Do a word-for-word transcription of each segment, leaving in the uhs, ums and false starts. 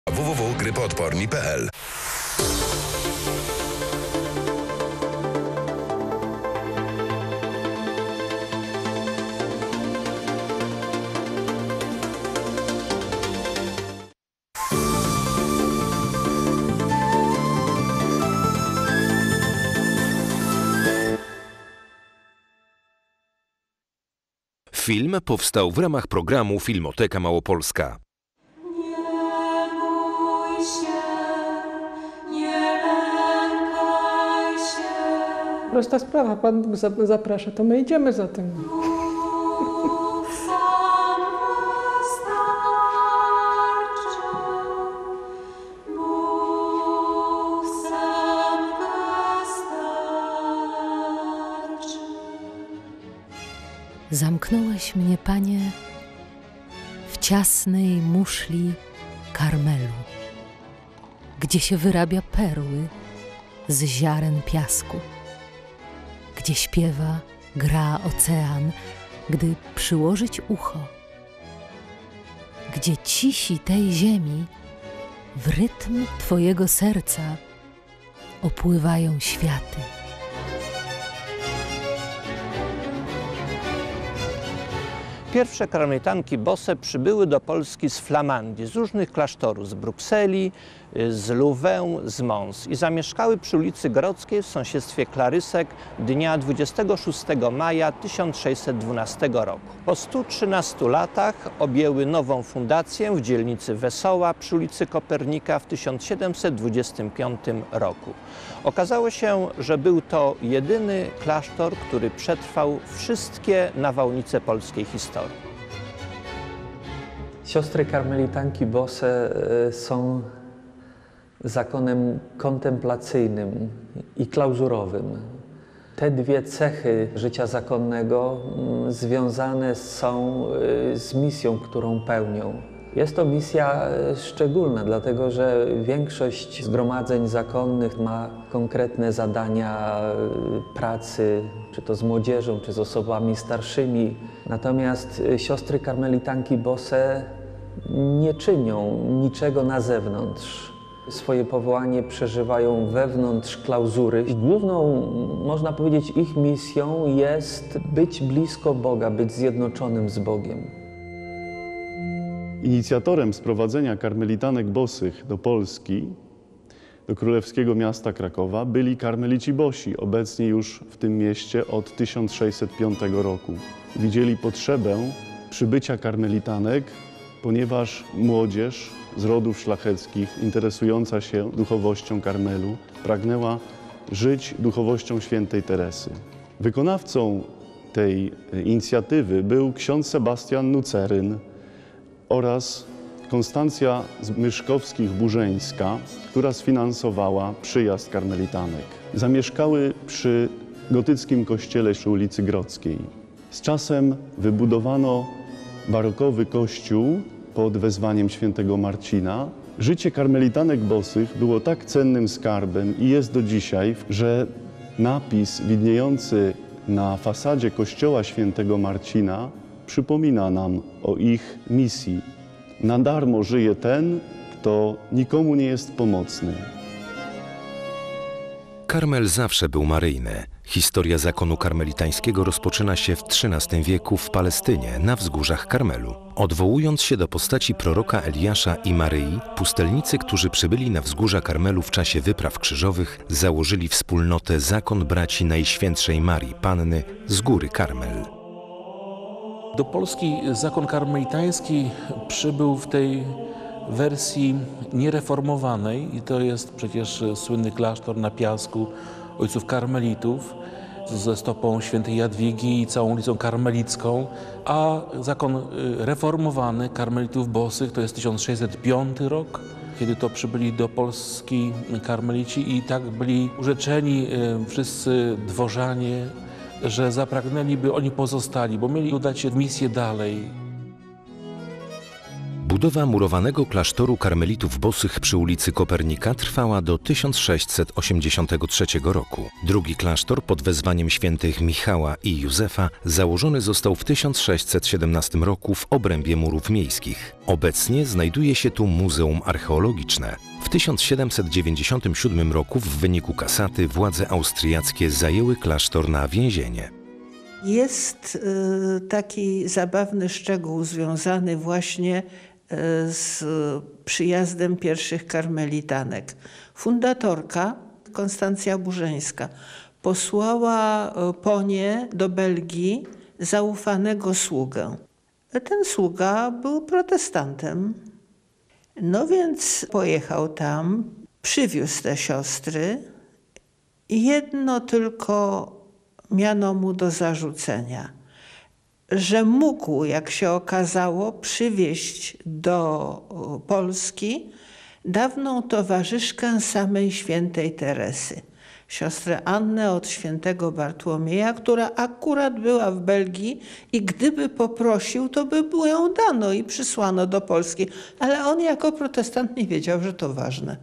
w w w kropka grypoodporni kropka p l. Film powstał w ramach programu Filmoteka Małopolska. Nie bój się, nie lękaj się. Prosta sprawa, Pan Bóg zaprasza, to my idziemy za tym. Bóg sam wystarczy. Bóg sam wystarczy. Zamknąłeś mnie, Panie, w ciasnej muszli Karmelu, gdzie się wyrabia perły z ziaren piasku, gdzie śpiewa, gra ocean, gdy przyłożyć ucho, gdzie cisi tej ziemi w rytm Twojego serca opływają światy. Pierwsze karmelitanki bose przybyły do Polski z Flamandii, z różnych klasztorów, z Brukseli, z Louvain, z Mons i zamieszkały przy ulicy Grodzkiej w sąsiedztwie Klarysek dnia dwudziestego szóstego maja tysiąc sześćset dwunastego roku. Po stu trzynastu latach objęły nową fundację w dzielnicy Wesoła przy ulicy Kopernika w tysiąc siedemset dwudziestym piątym roku. Okazało się, że był to jedyny klasztor, który przetrwał wszystkie nawałnice polskiej historii. Siostry karmelitanki bose są zakonem kontemplacyjnym i klauzurowym. Te dwie cechy życia zakonnego związane są z misją, którą pełnią. Jest to misja szczególna, dlatego że większość zgromadzeń zakonnych ma konkretne zadania pracy, czy to z młodzieżą, czy z osobami starszymi. Natomiast siostry karmelitanki bose nie czynią niczego na zewnątrz. Swoje powołanie przeżywają wewnątrz klauzury i główną, można powiedzieć, ich misją jest być blisko Boga, być zjednoczonym z Bogiem. Inicjatorem sprowadzenia karmelitanek bosych do Polski, do królewskiego miasta Krakowa, byli karmelici bosi, obecni już w tym mieście od tysiąc sześćset piątego roku. Widzieli potrzebę przybycia karmelitanek, ponieważ młodzież z rodów szlacheckich, interesująca się duchowością Karmelu, pragnęła żyć duchowością świętej Teresy. Wykonawcą tej inicjatywy był ksiądz Sebastian Nuceryn oraz Konstancja Myszkowskich-Burzeńska, która sfinansowała przyjazd karmelitanek. Zamieszkały przy gotyckim kościele przy ulicy Grodzkiej. Z czasem wybudowano barokowy kościół pod wezwaniem świętego Marcina. Życie karmelitanek bosych było tak cennym skarbem i jest do dzisiaj, że napis widniejący na fasadzie kościoła świętego Marcina przypomina nam o ich misji. Na darmo żyje ten, kto nikomu nie jest pomocny. Karmel zawsze był maryjny. Historia zakonu karmelitańskiego rozpoczyna się w trzynastym wieku w Palestynie, na wzgórzach Karmelu. Odwołując się do postaci proroka Eliasza i Maryi, pustelnicy, którzy przybyli na wzgórza Karmelu w czasie wypraw krzyżowych, założyli wspólnotę Zakon Braci Najświętszej Marii Panny z góry Karmel. Do Polski zakon karmelitański przybył w tej wersji niereformowanej i to jest przecież słynny klasztor na Piasku ojców karmelitów ze stopą świętej Jadwigi i całą ulicą Karmelicką, a zakon reformowany karmelitów bosych to jest tysiąc sześćset piąty rok, kiedy to przybyli do Polski karmelici i tak byli urzeczeni wszyscy dworzanie, że zapragnęli, by oni pozostali, bo mieli udać się w misję dalej. Budowa murowanego klasztoru karmelitów bosych przy ulicy Kopernika trwała do tysiąc sześćset osiemdziesiątego trzeciego roku. Drugi klasztor pod wezwaniem świętych Michała i Józefa założony został w tysiąc sześćset siedemnastym roku w obrębie murów miejskich. Obecnie znajduje się tu Muzeum Archeologiczne. W tysiąc siedemset dziewięćdziesiątym siódmym roku w wyniku kasaty władze austriackie zajęły klasztor na więzienie. Jest y, taki zabawny szczegół związany właśnie y, z przyjazdem pierwszych karmelitanek. Fundatorka Konstancja Burzeńska posłała po nie do Belgii zaufanego sługę. Ten sługa był protestantem. No więc pojechał tam, przywiózł te siostry. Jedno tylko miano mu do zarzucenia, że mógł, jak się okazało, przywieźć do Polski dawną towarzyszkę samej świętej Teresy, siostrę Annę od świętego Bartłomieja, która akurat była w Belgii i gdyby poprosił, to by mu ją dano i przysłano do Polski. Ale on jako protestant nie wiedział, że to ważne.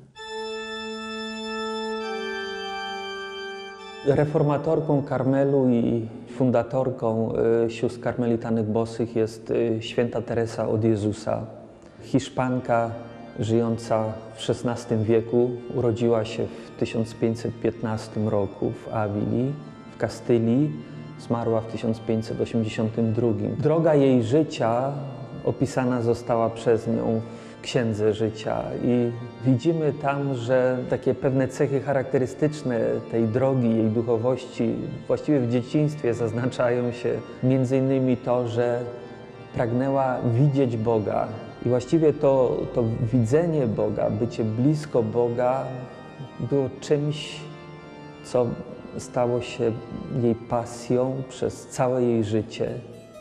Reformatorką Karmelu i fundatorką sióstr karmelitanek bosych jest święta Teresa od Jezusa. Hiszpanka żyjąca w szesnastym wieku, urodziła się w tysiąc pięćset piętnastym roku w Awili, w Kastylii, zmarła w tysiąc pięćset osiemdziesiątym drugim. Droga jej życia opisana została przez nią w Księdze Życia i widzimy tam, że takie pewne cechy charakterystyczne tej drogi, jej duchowości właściwie w dzieciństwie zaznaczają się między innymi to, że pragnęła widzieć Boga i właściwie to, to widzenie Boga, bycie blisko Boga było czymś, co stało się jej pasją przez całe jej życie.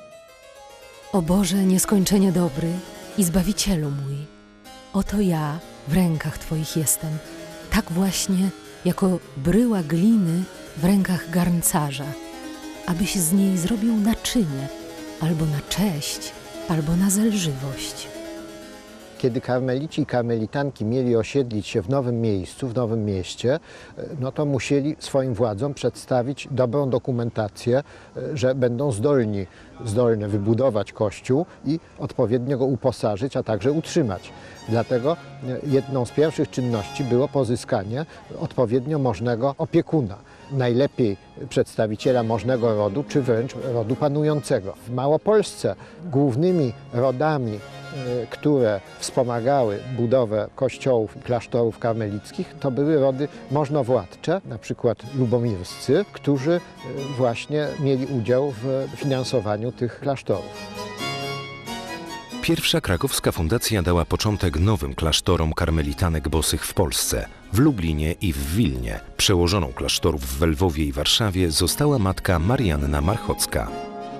O Boże nieskończenie dobry i Zbawicielu mój, oto ja w rękach Twoich jestem, tak właśnie jako bryła gliny w rękach garncarza, abyś z niej zrobił naczynie, albo na cześć, albo na zelżywość. Kiedy karmelici i karmelitanki mieli osiedlić się w nowym miejscu, w nowym mieście, no to musieli swoim władzom przedstawić dobrą dokumentację, że będą zdolni, zdolne wybudować kościół i odpowiednio go uposażyć, a także utrzymać. Dlatego jedną z pierwszych czynności było pozyskanie odpowiednio możnego opiekuna. Najlepiej przedstawiciela możnego rodu, czy wręcz rodu panującego. W Małopolsce głównymi rodami, które wspomagały budowę kościołów i klasztorów karmelickich, to były rody możnowładcze, na przykład lubomirscy, którzy właśnie mieli udział w finansowaniu tych klasztorów. Pierwsza krakowska fundacja dała początek nowym klasztorom karmelitanek bosych w Polsce, w Lublinie i w Wilnie. Przełożoną klasztorów w Lwowie i Warszawie została matka Marianna Marchocka.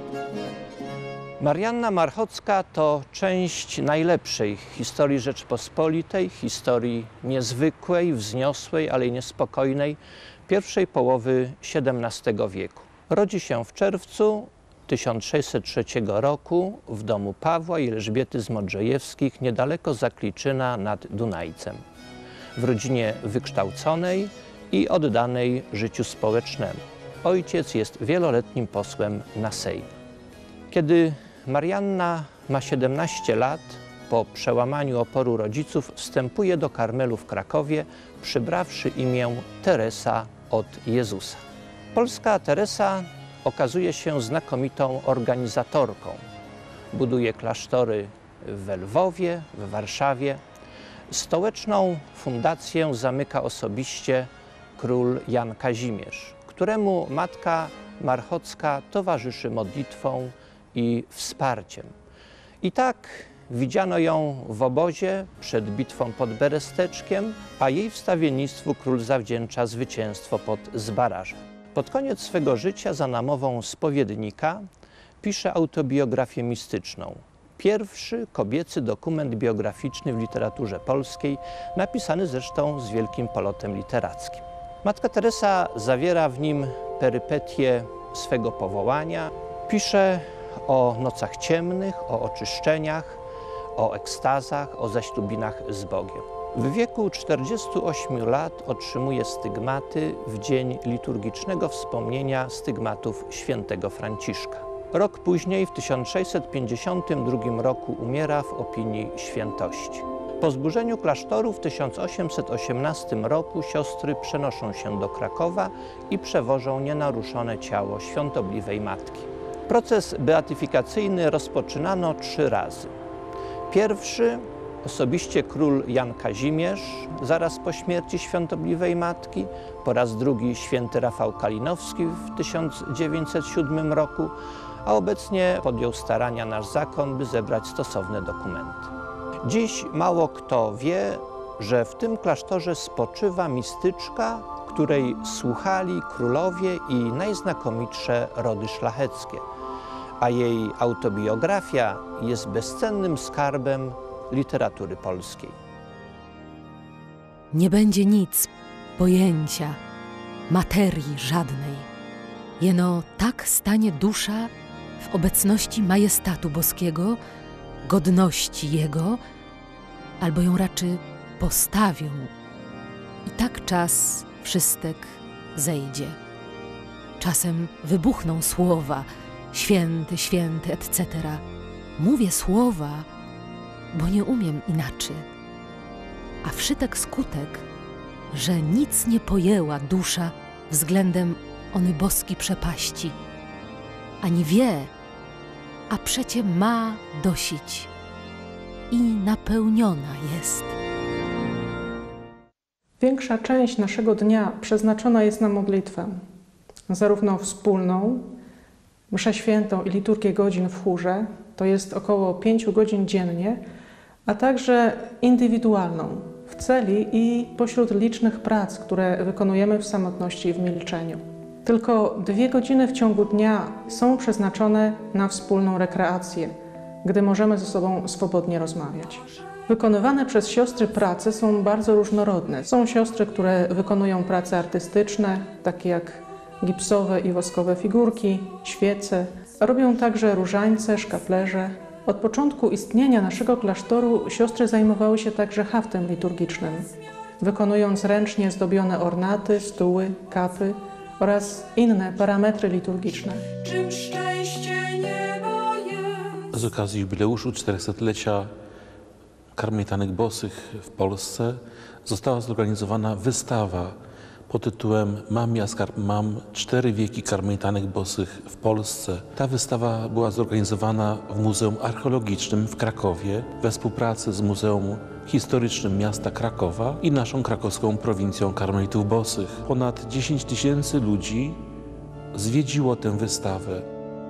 Marianna Marchocka to część najlepszej historii Rzeczpospolitej, historii niezwykłej, wzniosłej, ale i niespokojnej pierwszej połowy siedemnastego wieku. Rodzi się w czerwcu tysiąc sześćset trzeciego roku w domu Pawła i Elżbiety z Modrzejewskich niedaleko Zakliczyna nad Dunajcem. W rodzinie wykształconej i oddanej życiu społecznemu. Ojciec jest wieloletnim posłem na Sejm. Kiedy Marianna ma siedemnaście lat, po przełamaniu oporu rodziców wstępuje do Karmelu w Krakowie, przybrawszy imię Teresa od Jezusa. Polska Teresa okazuje się znakomitą organizatorką. Buduje klasztory w Lwowie, w Warszawie. Stołeczną fundację zamyka osobiście król Jan Kazimierz, któremu matka Marchocka towarzyszy modlitwą i wsparciem. I tak widziano ją w obozie przed bitwą pod Beresteczkiem, a jej wstawiennictwu król zawdzięcza zwycięstwo pod Zbarażem. Pod koniec swego życia za namową spowiednika pisze autobiografię mistyczną. Pierwszy kobiecy dokument biograficzny w literaturze polskiej, napisany zresztą z wielkim polotem literackim. Matka Teresa zawiera w nim perypetie swego powołania. Pisze o nocach ciemnych, o oczyszczeniach, o ekstazach, o zaślubinach z Bogiem. W wieku czterdziestu ośmiu lat otrzymuje stygmaty w dzień liturgicznego wspomnienia stygmatów świętego Franciszka. Rok później, w tysiąc sześćset pięćdziesiątym drugim roku, umiera w opinii świętości. Po zburzeniu klasztoru w tysiąc osiemset osiemnastym roku siostry przenoszą się do Krakowa i przewożą nienaruszone ciało świątobliwej matki. Proces beatyfikacyjny rozpoczynano trzy razy. Pierwszy osobiście król Jan Kazimierz, zaraz po śmierci świątobliwej matki, po raz drugi święty Rafał Kalinowski w tysiąc dziewięćset siódmym roku, a obecnie podjął starania nasz zakon, by zebrać stosowne dokumenty. Dziś mało kto wie, że w tym klasztorze spoczywa mistyczka, której słuchali królowie i najznakomitsze rody szlacheckie, a jej autobiografia jest bezcennym skarbem literatury polskiej. Nie będzie nic, pojęcia, materii żadnej. Jeno tak stanie dusza w obecności majestatu boskiego, godności Jego, albo ją raczej postawią. I tak czas wszystek zejdzie. Czasem wybuchną słowa, święty, święty, et cetera. Mówię słowa, bo nie umiem inaczej. A wszytek skutek, że nic nie pojęła dusza względem ony boski przepaści, ani wie, a przecie ma dosić i napełniona jest. Większa część naszego dnia przeznaczona jest na modlitwę, zarówno wspólną, mszę świętą i liturgię godzin w chórze, to jest około pięciu godzin dziennie, a także indywidualną, w celi i pośród licznych prac, które wykonujemy w samotności i w milczeniu. Tylko dwie godziny w ciągu dnia są przeznaczone na wspólną rekreację, gdy możemy ze sobą swobodnie rozmawiać. Wykonywane przez siostry prace są bardzo różnorodne. Są siostry, które wykonują prace artystyczne, takie jak gipsowe i woskowe figurki, świece. Robią także różańce, szkaplerze. Od początku istnienia naszego klasztoru siostry zajmowały się także haftem liturgicznym, wykonując ręcznie zdobione ornaty, stuły, kapy oraz inne parametry liturgiczne. Czym szczęście nieba jest? Z okazji jubileuszu czterystulecia karmelitanek bosych w Polsce została zorganizowana wystawa pod tytułem Mam, ja skarb mam, cztery wieki karmelitanek bosych w Polsce. Ta wystawa była zorganizowana w Muzeum Archeologicznym w Krakowie we współpracy z Muzeum Historycznym Miasta Krakowa i naszą krakowską prowincją karmelitów bosych. Ponad dziesięć tysięcy ludzi zwiedziło tę wystawę.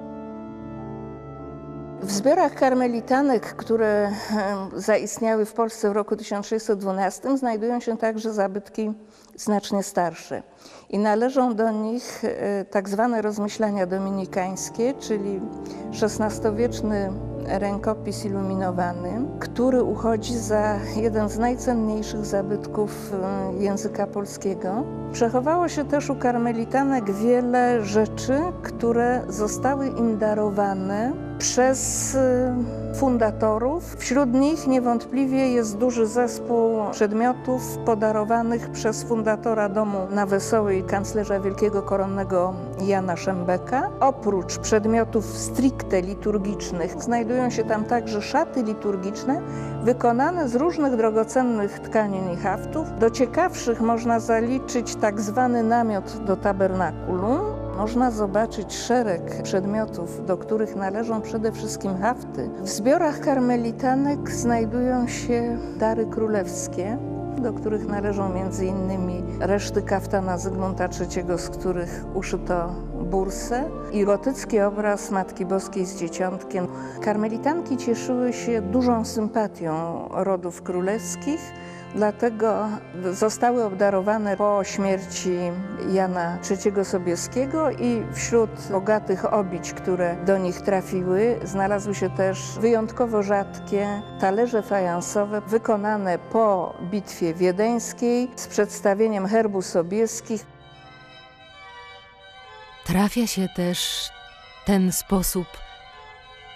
W zbiorach karmelitanek, które zaistniały w Polsce w roku tysiąc sześćset dwunastym, znajdują się także zabytki znacznie starsze. I należą do nich tak zwane rozmyślania dominikańskie, czyli szesnastowieczny rękopis iluminowany, który uchodzi za jeden z najcenniejszych zabytków języka polskiego. Przechowało się też u karmelitanek wiele rzeczy, które zostały im darowane przez fundatorów. Wśród nich niewątpliwie jest duży zespół przedmiotów podarowanych przez fundatora domu na Wesołej, kanclerza wielkiego koronnego Jana Szembeka. Oprócz przedmiotów stricte liturgicznych znajdują się tam także szaty liturgiczne wykonane z różnych drogocennych tkanin i haftów. Do ciekawszych można zaliczyć tak zwany namiot do tabernakulum. Można zobaczyć szereg przedmiotów, do których należą przede wszystkim hafty. W zbiorach karmelitanek znajdują się dary królewskie, do których należą między innymi reszty kaftana Zygmunta trzeciego, z których uszyto bursę, i gotycki obraz Matki Boskiej z Dzieciątkiem. Karmelitanki cieszyły się dużą sympatią rodów królewskich, dlatego zostały obdarowane po śmierci Jana trzeciego Sobieskiego i wśród bogatych obić, które do nich trafiły, znalazły się też wyjątkowo rzadkie talerze fajansowe wykonane po bitwie wiedeńskiej z przedstawieniem herbu sobieskich. Trafia się też ten sposób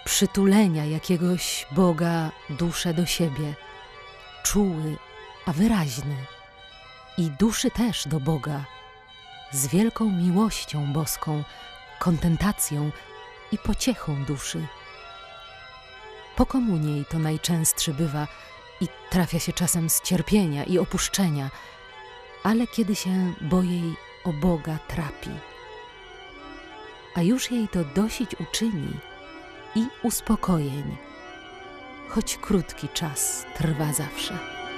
przytulenia jakiegoś Boga duszę do siebie, czuły, a wyraźny, i duszy też do Boga, z wielką miłością boską, kontentacją i pociechą duszy. Po komunii to najczęstszy bywa i trafia się czasem z cierpienia i opuszczenia, ale kiedy się, bo jej o Boga trapi. A już jej to dosić uczyni i uspokojeń, choć krótki czas trwa zawsze.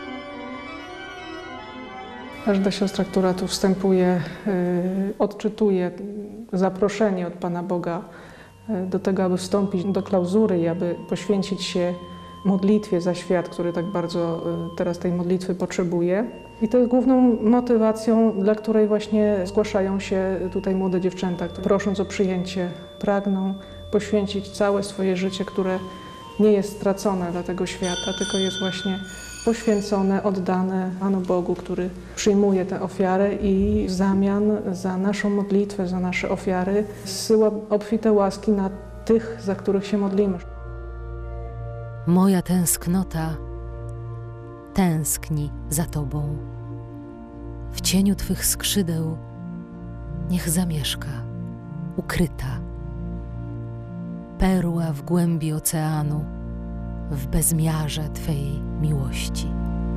Każda siostra, która tu wstępuje, y, odczytuje zaproszenie od Pana Boga y, do tego, aby wstąpić do klauzury i aby poświęcić się modlitwie za świat, który tak bardzo y, teraz tej modlitwy potrzebuje. I to jest główną motywacją, dla której właśnie zgłaszają się tutaj młode dziewczęta, które prosząc o przyjęcie pragną poświęcić całe swoje życie, które nie jest stracone dla tego świata, tylko jest właśnie poświęcone, oddane Panu Bogu, który przyjmuje tę ofiarę i w zamian za naszą modlitwę, za nasze ofiary zsyła obfite łaski na tych, za których się modlimy. Moja tęsknota tęskni za Tobą. W cieniu Twych skrzydeł niech zamieszka, ukryta. Perła w głębi oceanu, w bezmiarze Twej miłości.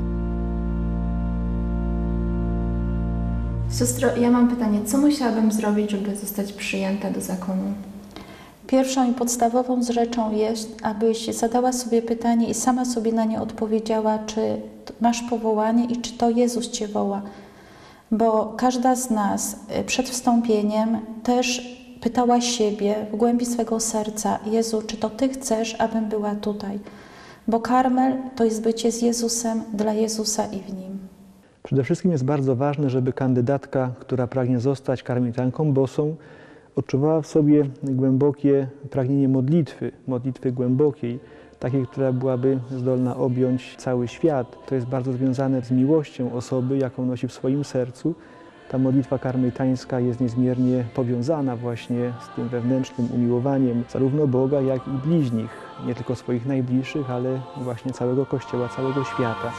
Siostro, ja mam pytanie, co musiałabym zrobić, żeby zostać przyjęta do zakonu? Pierwszą i podstawową rzeczą jest, abyś zadała sobie pytanie i sama sobie na nie odpowiedziała, czy masz powołanie i czy to Jezus Cię woła. Bo każda z nas przed wstąpieniem też pytała siebie w głębi swego serca: Jezu, czy to Ty chcesz, abym była tutaj? Bo Karmel to jest bycie z Jezusem, dla Jezusa i w Nim. Przede wszystkim jest bardzo ważne, żeby kandydatka, która pragnie zostać karmelitanką bosą, odczuwała w sobie głębokie pragnienie modlitwy, modlitwy głębokiej, takiej, która byłaby zdolna objąć cały świat. To jest bardzo związane z miłością osoby, jaką nosi w swoim sercu. Ta modlitwa karmelitańska jest niezmiernie powiązana właśnie z tym wewnętrznym umiłowaniem zarówno Boga, jak i bliźnich, nie tylko swoich najbliższych, ale właśnie całego Kościoła, całego świata.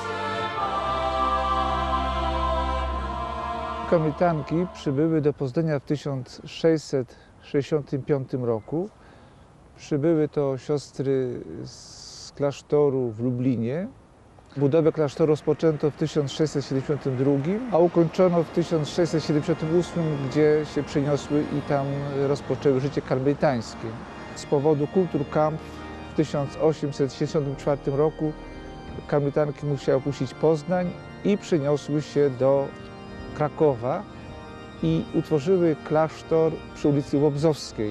Karmelitanki przybyły do Poznania w tysiąc sześćset sześćdziesiątym piątym roku. Przybyły to siostry z klasztoru w Lublinie. Budowę klasztoru rozpoczęto w tysiąc sześćset siedemdziesiątym drugim, a ukończono w tysiąc sześćset siedemdziesiątym ósmym, gdzie się przeniosły i tam rozpoczęły życie karmelitańskie. Z powodu kulturkampf w tysiąc osiemset siedemdziesiątym czwartym roku karmelitanki musiały opuścić Poznań i przeniosły się do Krakowa i utworzyły klasztor przy ulicy Łobzowskiej.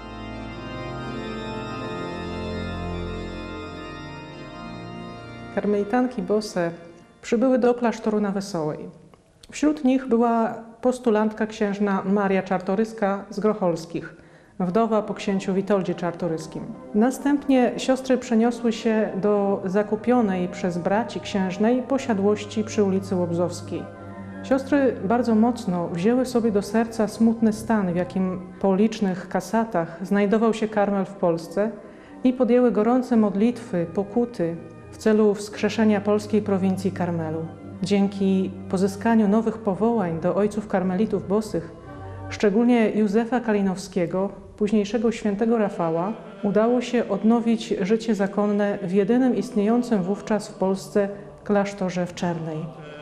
Karmelitanki bose przybyły do klasztoru na Wesołej. Wśród nich była postulantka księżna Maria Czartoryska z Grocholskich, wdowa po księciu Witoldzie Czartoryskim. Następnie siostry przeniosły się do zakupionej przez braci księżnej posiadłości przy ulicy Łobzowskiej. Siostry bardzo mocno wzięły sobie do serca smutny stan, w jakim po licznych kasatach znajdował się karmel w Polsce i podjęły gorące modlitwy, pokuty w celu wskrzeszenia polskiej prowincji Karmelu. Dzięki pozyskaniu nowych powołań do ojców karmelitów bosych, szczególnie Józefa Kalinowskiego, późniejszego świętego Rafała, udało się odnowić życie zakonne w jedynym istniejącym wówczas w Polsce klasztorze w Czernej.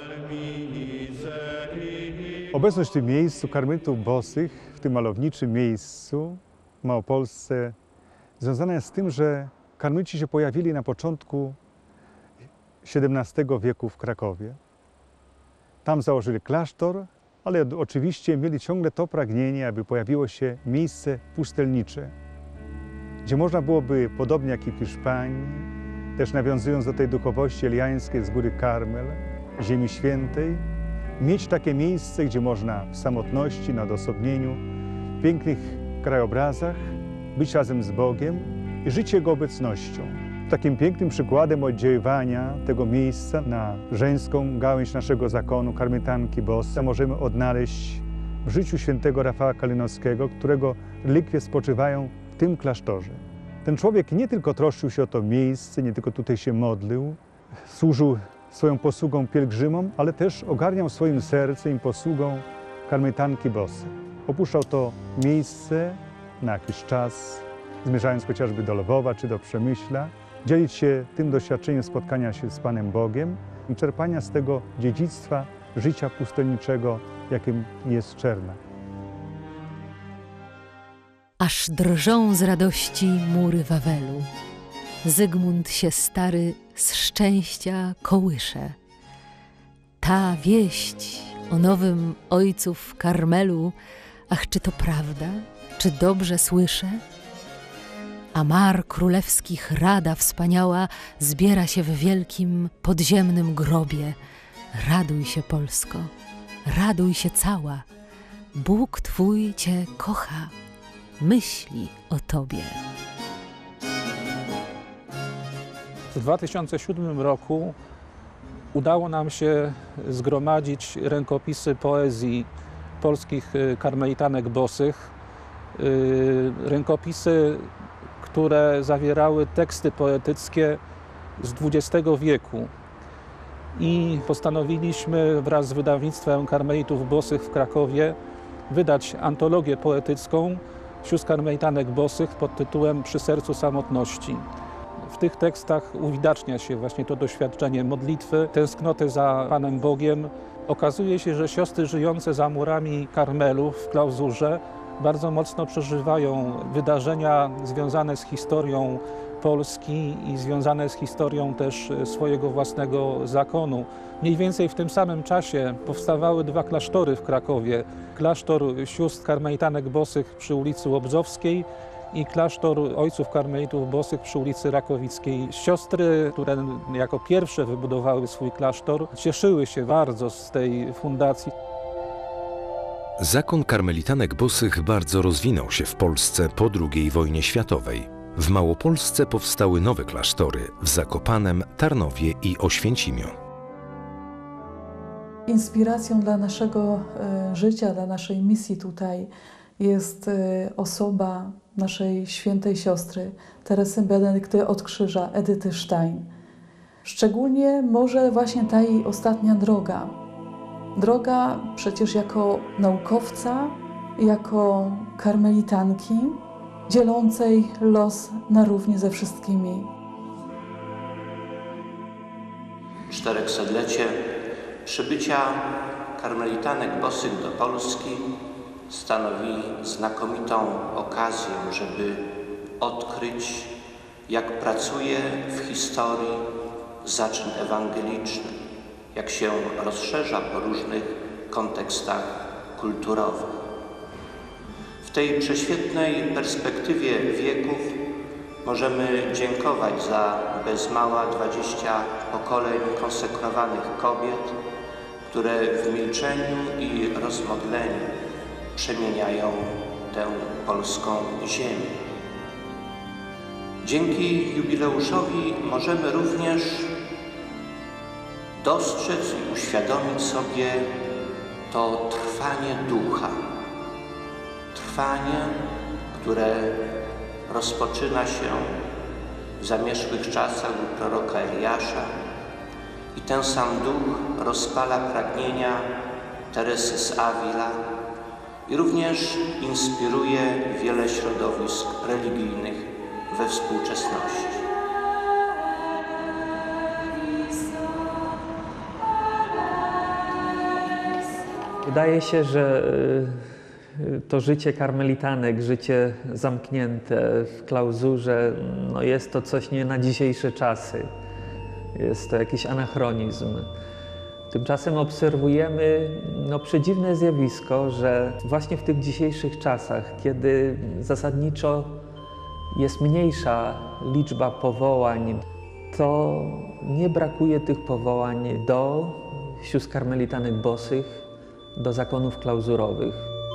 Obecność w tym miejscu karmelitów bosych, w tym malowniczym miejscu w Małopolsce, związana jest z tym, że karmelici się pojawili na początku siedemnastego wieku w Krakowie. Tam założyli klasztor, ale oczywiście mieli ciągle to pragnienie, aby pojawiło się miejsce pustelnicze, gdzie można byłoby, podobnie jak i w Hiszpanii, też nawiązując do tej duchowości eliańskiej z góry Karmel, Ziemi Świętej, mieć takie miejsce, gdzie można w samotności, na odosobnieniu, w pięknych krajobrazach być razem z Bogiem i żyć Jego obecnością. Takim pięknym przykładem oddziaływania tego miejsca na żeńską gałęź naszego zakonu, karmelitanki bose, możemy odnaleźć w życiu świętego Rafała Kalinowskiego, którego relikwie spoczywają w tym klasztorze. Ten człowiek nie tylko troszczył się o to miejsce, nie tylko tutaj się modlił, służył swoją posługą pielgrzymom, ale też ogarniał swoim sercem i posługą karmelitanki bose. Opuszczał to miejsce na jakiś czas, zmierzając chociażby do Lwowa czy do Przemyśla, dzielić się tym doświadczeniem spotkania się z Panem Bogiem i czerpania z tego dziedzictwa życia pustelniczego, jakim jest Czerna. Aż drżą z radości mury Wawelu. Zygmunt się stary z szczęścia kołysze. Ta wieść o nowym ojcu w Karmelu, ach, czy to prawda, czy dobrze słyszę? A mar królewskich rada wspaniała zbiera się w wielkim podziemnym grobie. Raduj się, Polsko, raduj się cała. Bóg Twój Cię kocha, myśli o Tobie. W dwa tysiące siódmym roku udało nam się zgromadzić rękopisy poezji polskich karmelitanek bosych. Rękopisy, które zawierały teksty poetyckie z dwudziestego wieku. I postanowiliśmy wraz z wydawnictwem Karmelitów Bosych w Krakowie wydać antologię poetycką sióstr karmelitanek bosych pod tytułem Przy sercu samotności. W tych tekstach uwidacznia się właśnie to doświadczenie modlitwy, tęsknoty za Panem Bogiem. Okazuje się, że siostry żyjące za murami Karmelu w klauzurze bardzo mocno przeżywają wydarzenia związane z historią Polski i związane z historią też swojego własnego zakonu. Mniej więcej w tym samym czasie powstawały dwa klasztory w Krakowie. Klasztor sióstr karmelitanek bosych przy ulicy Łobzowskiej i klasztor ojców karmelitów bosych przy ulicy Rakowickiej. Siostry, które jako pierwsze wybudowały swój klasztor, cieszyły się bardzo z tej fundacji. Zakon karmelitanek bosych bardzo rozwinął się w Polsce po drugiej wojnie światowej. W Małopolsce powstały nowe klasztory w Zakopanem, Tarnowie i Oświęcimiu. Inspiracją dla naszego e, życia, dla naszej misji tutaj jest e, osoba naszej świętej siostry Teresy Benedykty od Krzyża, Edyty Stein. Szczególnie może właśnie ta jej ostatnia droga. Droga przecież jako naukowca, jako karmelitanki, dzielącej los na równi ze wszystkimi. Cztereksetlecie przybycia karmelitanek bosych do Polski stanowi znakomitą okazję, żeby odkryć, jak pracuje w historii zaczyn ewangeliczny, jak się rozszerza po różnych kontekstach kulturowych. W tej prześwietnej perspektywie wieków możemy dziękować za bez mała dwadzieścia pokoleń konsekrowanych kobiet, które w milczeniu i rozmodleniu przemieniają tę polską ziemię. Dzięki jubileuszowi możemy również dostrzec i uświadomić sobie to trwanie ducha. Trwanie, które rozpoczyna się w zamierzchłych czasach u proroka Eliasza i ten sam duch rozpala pragnienia Teresy z Avila i również inspiruje wiele środowisk religijnych we współczesności. Wydaje się, że to życie karmelitanek, życie zamknięte w klauzurze, no jest to coś nie na dzisiejsze czasy. Jest to jakiś anachronizm. Tymczasem obserwujemy no, przedziwne zjawisko, że właśnie w tych dzisiejszych czasach, kiedy zasadniczo jest mniejsza liczba powołań, to nie brakuje tych powołań do sióstr karmelitanek bosych, do zakonów klauzurowych.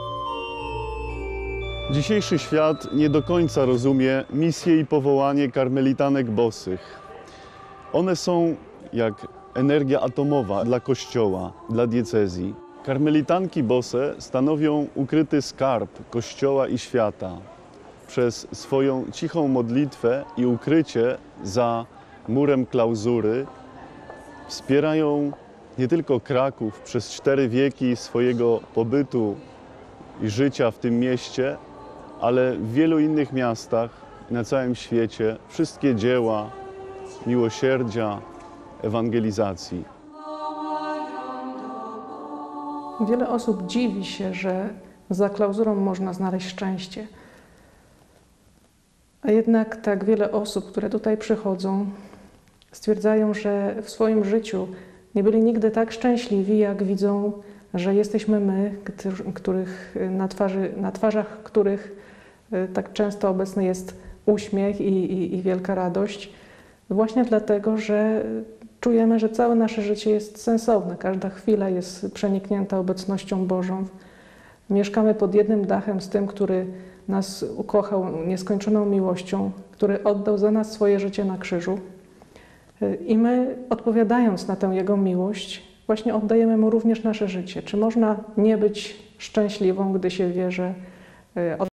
Dzisiejszy świat nie do końca rozumie misję i powołanie karmelitanek bosych. One są jak energia atomowa dla Kościoła, dla diecezji. Karmelitanki bose stanowią ukryty skarb Kościoła i świata. przez swoją cichą modlitwę i ukrycie za murem klauzury wspierają nie tylko Kraków przez cztery wieki swojego pobytu i życia w tym mieście, ale w wielu innych miastach na całym świecie wszystkie dzieła miłosierdzia, ewangelizacji. Wiele osób dziwi się, że za klauzurą można znaleźć szczęście. A jednak tak wiele osób, które tutaj przychodzą, stwierdzają, że w swoim życiu nie byli nigdy tak szczęśliwi, jak widzą, że jesteśmy my, których na, twarzy, na twarzach których tak często obecny jest uśmiech i, i, i wielka radość. Właśnie dlatego, że czujemy, że całe nasze życie jest sensowne. Każda chwila jest przeniknięta obecnością Bożą. Mieszkamy pod jednym dachem z tym, który nas ukochał nieskończoną miłością, który oddał za nas swoje życie na krzyżu. I my, odpowiadając na tę Jego miłość, właśnie oddajemy Mu również nasze życie. Czy można nie być szczęśliwą, gdy się wie, że